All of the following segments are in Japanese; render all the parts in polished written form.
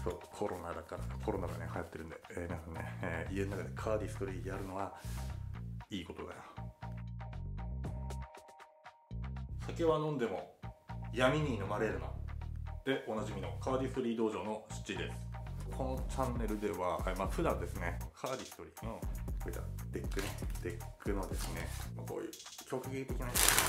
そう、コロナだから、コロナがね流行ってるんで、皆さんね、家の中でカーディストリーやるのはいいことだよ。酒は飲んでも闇に飲まれるなでおなじみのカーディストリー道場のシッチーです。このチャンネルでは、普段ですね、カーディストリーのこういったデックのですね、こういう曲芸的な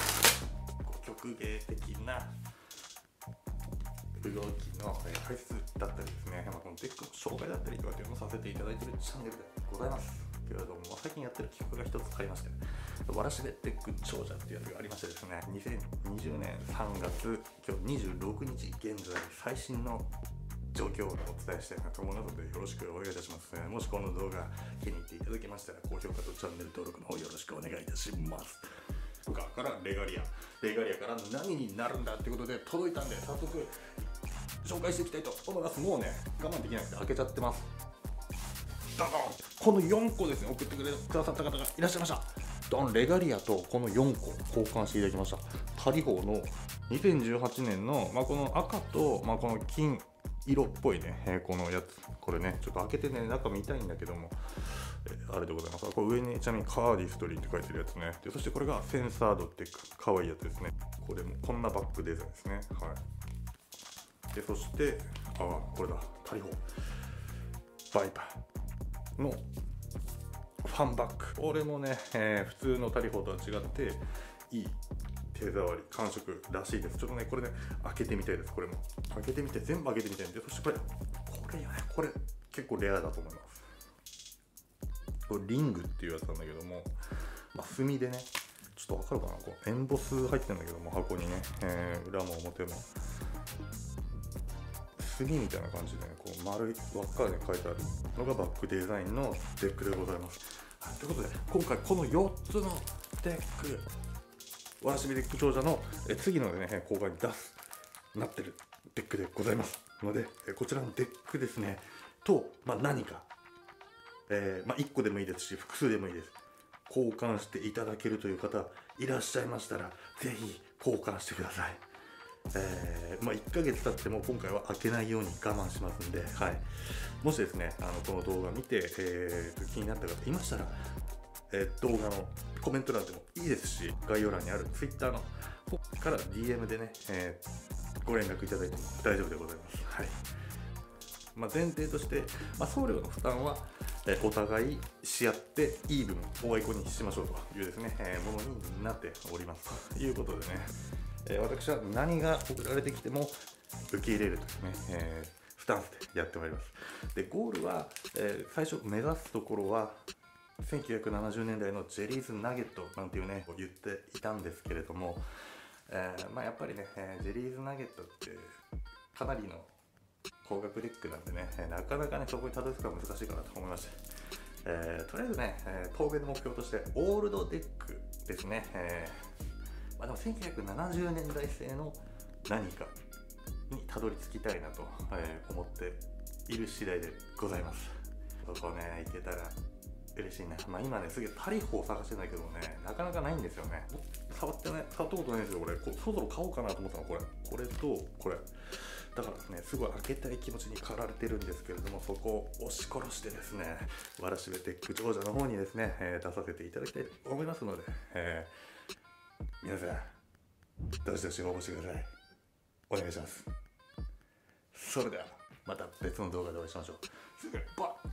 動きの解説だったりですね、このデックの紹介だったりとかっていうのをさせていただいているチャンネルでございますけれども、最近やってる企画が一つありまして、わらしべデック長者っていうやつがありましてですね、2020年3月今日26日現在最新の状況をお伝えしたいなと思うので、よろしくお願いいたします。もしこの動画気に入っていただけましたら、高評価とチャンネル登録の方よろしくお願いいたします。からレガリアから何になるんだってことで届いたんで、早速紹介していきたいと思います。もうね、我慢できなくて開けちゃってます。ドンこの4個ですね、送ってくださった方がいらっしゃいました。ドンレガリアとこの4個交換していただきました。タリホの2018年の、この赤と、この金色っぽいね、このやつ、これね、ちょっと開けてね、中見たいんだけども、あれでございます。これ上にちなみにカーディストリーって書いてるやつね。で、そしてこれがセンサードってかわいいやつですね。これもこんなバッグデザインですね。はい。で、そして、これだ、タリホバイパーのファンバッグ。これもね、普通のタリホとは違っていい手触り感触らしいです。ちょっとね、これね、開けてみたいです。これも開けてみて、全部開けてみたいんで、そしてこれ結構レアだと思います。これリングっていうやつなんだけども、墨でね、ちょっとわかるかな、こうエンボス入ってるんだけども、箱にね、裏も表も墨みたいな感じでね、こう丸い輪っかで書いてあるのがバッグデザインのデックでございます。ということで、今回この4つのデック、わらしべデック長者の次のね、交換に出すなってるデックでございますので、こちらのデックですねと、何か、1個でもいいですし、複数でもいいです。交換していただけるという方いらっしゃいましたら、ぜひ交換してください。1ヶ月経っても今回は開けないように我慢しますんで、もしですね、この動画見て、気になった方いましたら、動画のコメント欄でもいいですし、概要欄にある Twitter の方から DM でね、ご連絡いただいても大丈夫でございます。前提として、送料の負担はお互いし合ってイーブンおあいこにしましょうというですね、ものになっておりますということでね、私は何が送られてきても受け入れるというね、スタンスでやってまいります。で、ゴールは、最初目指すところは1970年代のジェリーズナゲットなんていうね言っていたんですけれども、やっぱりね、ジェリーズナゲットってかなりの高額デックなんでね、なかなかねそこにたどり着くのは難しいかなと思いまして、とりあえずね、当面の目標としてオールドデックですね、でも1970年代製の何かにたどり着きたいなと、思っている次第でございます。そこね、行けたら嬉しいな。今ね、すげえタリホを探してないけどね、なかなかないんですよね。触ったことないんですよ、これ。そろそろ買おうかなと思ったの、これとこれ。だからね、すごい開けたい気持ちに駆られてるんですけれども、そこを押し殺してですね、わらしべデック長者の方にですね、出させていただきたいと思いますので、皆さん、どしどし応募してください。お願いします。それでは、また別の動画でお会いしましょう。すぐバッ